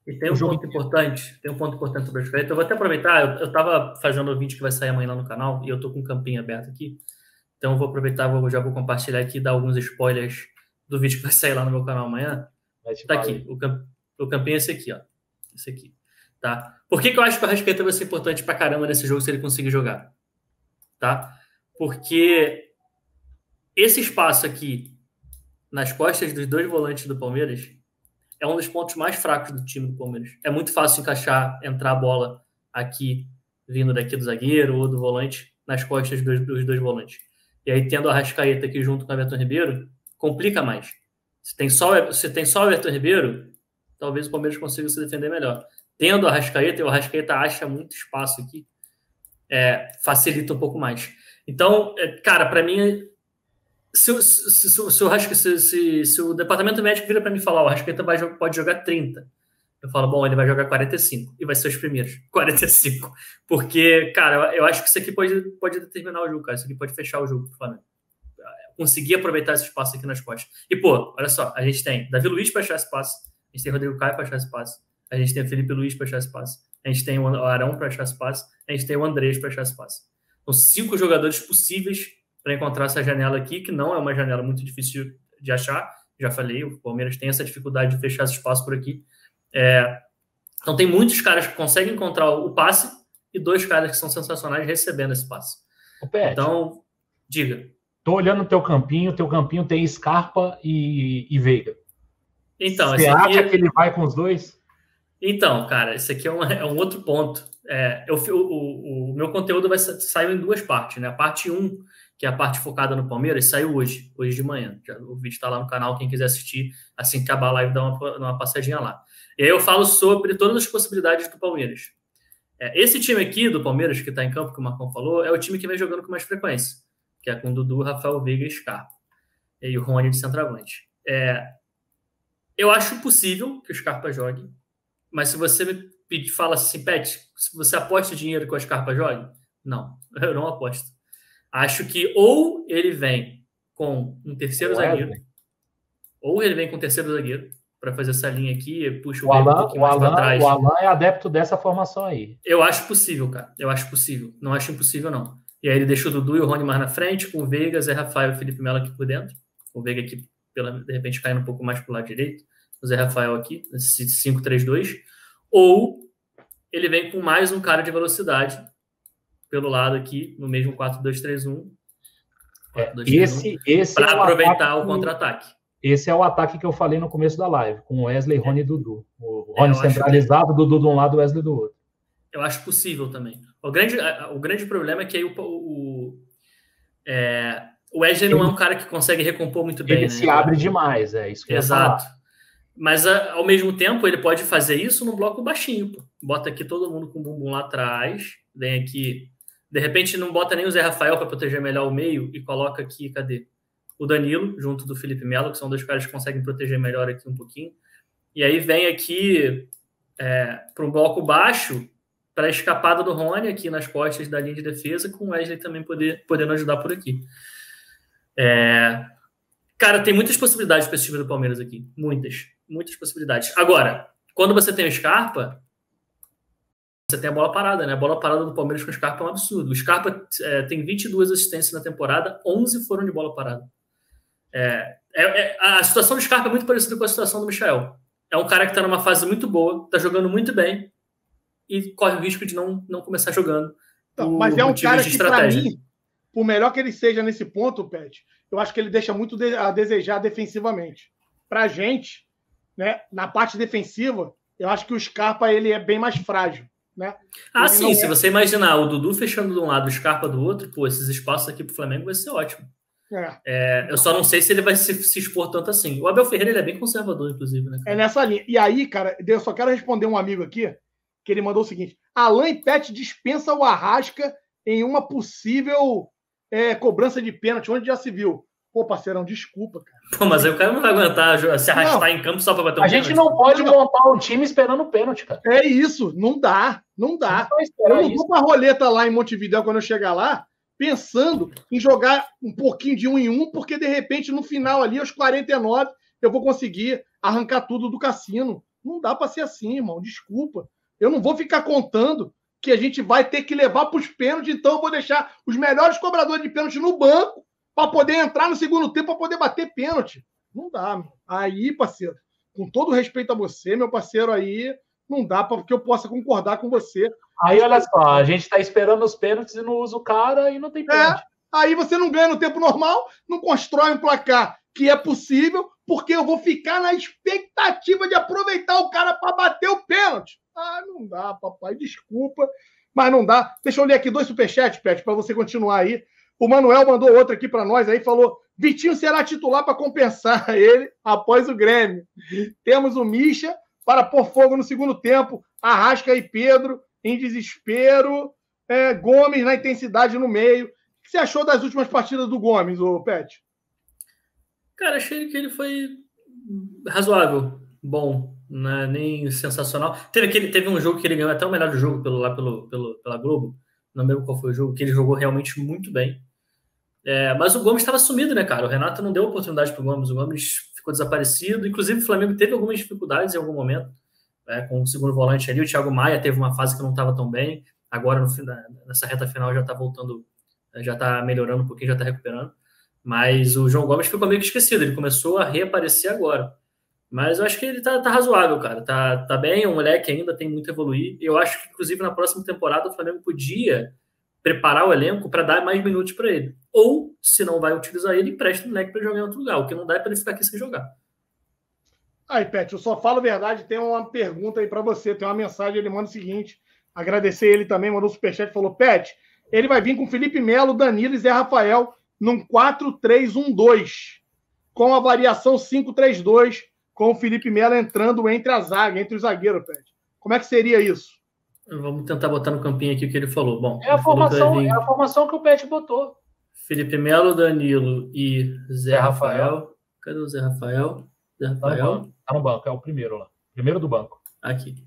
E tem um ponto importante sobre a Arrascaeta. Eu vou até aproveitar, eu estava fazendo o vídeo que vai sair amanhã lá no canal, e eu estou com um campinho aberto aqui. Então eu vou aproveitar, já vou compartilhar aqui e dar alguns spoilers do vídeo que vai sair lá no meu canal amanhã. Tá aqui, o campinho é esse aqui, ó. Esse aqui, tá? Por que eu acho que o Arrascaeta vai ser importante pra caramba nesse jogo se ele conseguir jogar? Tá? Porque esse espaço aqui nas costas dos dois volantes do Palmeiras é um dos pontos mais fracos do time do Palmeiras. É muito fácil entrar a bola aqui, vindo daqui do zagueiro ou do volante, nas costas dos dois volantes. E aí, tendo a Arrascaeta aqui junto com o Everton Ribeiro, complica mais. Se tem só o Everton Ribeiro, talvez o Palmeiras consiga se defender melhor. Tendo a Arrascaeta, e o Arrascaeta acha muito espaço aqui, facilita um pouco mais. Então, cara, para mim, se o departamento médico vira para mim falar, o Arrascaeta pode jogar 30, eu falo, bom, ele vai jogar 45 e vai ser os primeiros 45, porque, cara, eu acho que isso aqui pode determinar o jogo, cara. Isso aqui pode fechar o jogo pro Flamengo. Conseguir aproveitar esse espaço aqui nas costas. E, pô, olha só, a gente tem Davi Luiz para achar espaço, a gente tem Rodrigo Caio para achar espaço, a gente tem o Felipe Luiz para achar espaço, a gente tem o Arão para achar espaço, a gente tem o Andrés para achar espaço. São 5 jogadores possíveis para encontrar essa janela aqui, que não é uma janela muito difícil de achar. Já falei, o Palmeiras tem essa dificuldade de fechar esse espaço por aqui. Então tem muitos caras que conseguem encontrar o passe e 2 caras que são sensacionais recebendo esse passe. Então, diga. Tô olhando o teu campinho tem Scarpa e Veiga. Então, você acha que ele vai com os dois? Então, cara, esse aqui é um outro ponto. O meu conteúdo saiu em 2 partes, né? A parte 1, que é a parte focada no Palmeiras, saiu hoje de manhã. O vídeo está lá no canal, quem quiser assistir, assim que acabar a live, dá uma passadinha lá. E aí eu falo sobre todas as possibilidades do Palmeiras. Esse time aqui do Palmeiras, que está em campo, que o Marcão falou, é o time que vem jogando com mais frequência, que é com Dudu, Rafael Veiga e Scarpa. E o Rony de centroavante. Eu acho possível que o Scarpa jogue, mas se você me fala assim, Pet, se você aposta dinheiro que o Scarpa jogue? Não, eu não aposto. Acho que ou ele vem com um terceiro zagueiro, ou ele vem com um terceiro zagueiro, para fazer essa linha aqui, puxa o Veiga um pouquinho mais para trás. O Alan é adepto dessa formação aí. Eu acho possível, cara. Eu acho possível. Não acho impossível, não. E aí ele deixa o Dudu e o Rony mais na frente, com o Veiga, Zé Rafael e o Felipe Melo aqui por dentro. O Veiga aqui, de repente, caindo um pouco mais pro lado direito. O Zé Rafael aqui, nesse 5-3-2. Ou ele vem com mais um cara de velocidade pelo lado aqui, no mesmo 4-2-3-1. Para aproveitar o contra-ataque. Esse é o ataque que eu falei no começo da live, com Wesley, Rony e Dudu. O Rony centralizado, Dudu de um lado, Wesley do outro. Eu acho possível também. O grande problema é que aí o Wesley não é um cara que consegue recompor muito bem. Ele se abre demais, é isso que eu ia falar. Exato. Mas, ao mesmo tempo, ele pode fazer isso num bloco baixinho. Pô. Bota aqui todo mundo com o bumbum lá atrás, vem aqui. De repente, não bota nem o Zé Rafael para proteger melhor o meio e coloca aqui, cadê? O Danilo, junto do Felipe Melo, que são 2 caras que conseguem proteger melhor aqui um pouquinho. E aí vem aqui para um bloco baixo, para a escapada do Rony aqui nas costas da linha de defesa, com o Wesley também podendo ajudar por aqui. Cara, tem muitas possibilidades para esse time do Palmeiras aqui. Muitas possibilidades. Agora, quando você tem o Scarpa, você tem a bola parada, né? A bola parada do Palmeiras com o Scarpa é um absurdo. O Scarpa tem 22 assistências na temporada, 11 foram de bola parada. A situação do Scarpa é muito parecida com a situação do Michael. É um cara que está numa fase muito boa, está jogando muito bem e corre o risco de não começar jogando. Mas é um cara que, para mim, por melhor que ele seja nesse ponto, Pet, eu acho que ele deixa muito a desejar defensivamente. Para a gente, né, na parte defensiva, eu acho que o Scarpa ele é bem mais frágil. Né? Sim, se você imaginar o Dudu fechando de um lado, o Scarpa do outro, pô, esses espaços aqui pro Flamengo vai ser ótimo. Eu só não sei se ele vai se expor tanto assim. O Abel Ferreira ele é bem conservador, inclusive, né? É nessa linha. E aí, cara, eu só quero responder um amigo aqui, que ele mandou o seguinte: Alan e Pet dispensa o Arrasca em uma possível cobrança de pênalti, onde já se viu. Pô, parceirão, desculpa, cara. Pô, mas aí o cara não vai aguentar se arrastar em campo só pra bater um pênalti. A gente não pode montar um time esperando o pênalti, cara. É isso, não dá. Eu não vou pra roleta lá em Montevidéu quando eu chegar lá, pensando em jogar um pouquinho de 1 em 1, porque de repente no final ali, aos 49, eu vou conseguir arrancar tudo do cassino. Não dá para ser assim, irmão. Desculpa. Eu não vou ficar contando que a gente vai ter que levar para os pênaltis, então eu vou deixar os melhores cobradores de pênalti no banco para poder entrar no segundo tempo, para poder bater pênalti. Não dá, meu. Aí, parceiro, com todo respeito a você, meu parceiro, aí não dá para que eu possa concordar com você. Aí, olha só, a gente está esperando os pênaltis e não usa o cara e não tem pênalti. Aí você não ganha no tempo normal, não constrói um placar que é possível, porque eu vou ficar na expectativa de aproveitar o cara para bater o pênalti. Não dá, papai, desculpa, mas não dá. Deixa eu ler aqui 2 superchats, Pet, para você continuar aí. O Manuel mandou outro aqui para nós aí, falou: Vitinho será titular para compensar ele após o Grêmio. Temos o Mischa para pôr fogo no segundo tempo, Arrasca e Pedro em desespero, Gomes na intensidade no meio. O que você achou das últimas partidas do Gomes, ô Pet? Cara, achei que ele foi razoável, bom, não é nem sensacional. Teve um jogo que ele ganhou até o melhor do jogo pela Globo, não lembro qual foi o jogo, que ele jogou realmente muito bem. Mas o Gomes estava sumido, né, cara? O Renato não deu oportunidade para o Gomes ficou desaparecido. Inclusive, o Flamengo teve algumas dificuldades em algum momento, com o segundo volante ali. O Thiago Maia teve uma fase que não estava tão bem. Agora, nessa reta final, já está voltando, já está melhorando um pouquinho, já está recuperando. Mas o João Gomes ficou meio que esquecido. Ele começou a reaparecer agora. Mas eu acho que ele tá razoável, cara. Tá bem, é um moleque ainda, tem muito a evoluir. Eu acho que, inclusive, na próxima temporada, o Flamengo podia preparar o elenco para dar mais minutos para ele. Ou, se não vai utilizar ele, empresta o moleque para jogar em outro lugar. O que não dá é para ele ficar aqui sem jogar. Aí, Pet, eu só falo a verdade. Tem uma pergunta aí para você. Tem uma mensagem, ele manda o seguinte. Agradecer ele também, mandou um superchat, falou: Pet, ele vai vir com Felipe Melo, Danilo e Zé Rafael num 4-3-1-2, com a variação 5-3-2, com o Felipe Melo entrando entre a zaga, entre os zagueiros, Pet. Como é que seria isso? Vamos tentar botar no campinho aqui o que ele falou. Bom, é a formação que o Pet botou. Felipe Melo, Danilo e Zé Rafael. Cadê o Zé Rafael? Tá no banco, é o primeiro lá. Primeiro do banco. Aqui.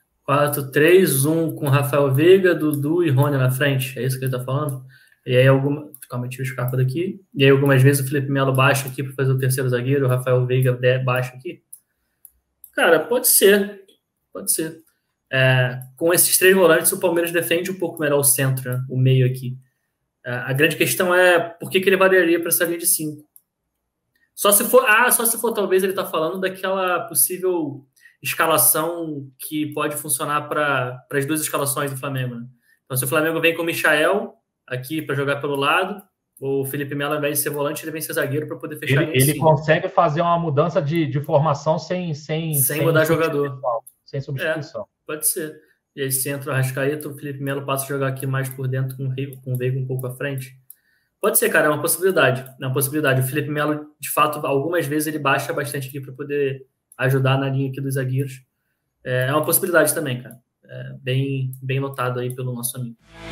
4-3-1 com Rafael Veiga, Dudu e Rony na frente. É isso que ele tá falando? E aí Calma, tira o escapa daqui. E aí algumas vezes o Felipe Melo baixa aqui para fazer o terceiro zagueiro, o Rafael Veiga baixa aqui. Cara, pode ser. Pode ser. Com esses 3 volantes, o Palmeiras defende um pouco melhor o centro, né? O meio aqui. A grande questão é por que ele variaria para essa linha de 5. Só se for talvez ele tá falando daquela possível escalação que pode funcionar para as 2 escalações do Flamengo, né? Então, se o Flamengo vem com o Michael aqui para jogar pelo lado, o Felipe Melo, ao invés de ser volante, ele vem ser zagueiro para poder fechar. Ele consegue fazer uma mudança de formação sem mudar jogador. Sem substituição. Pode ser. E aí, se entra o Arrascaeta, o Felipe Melo passa a jogar aqui mais por dentro, com o Veiga um pouco à frente. Pode ser, cara, é uma possibilidade. É uma possibilidade. O Felipe Melo, de fato, algumas vezes ele baixa bastante aqui para poder ajudar na linha aqui dos zagueiros. É uma possibilidade também, cara. Bem notado aí pelo nosso amigo.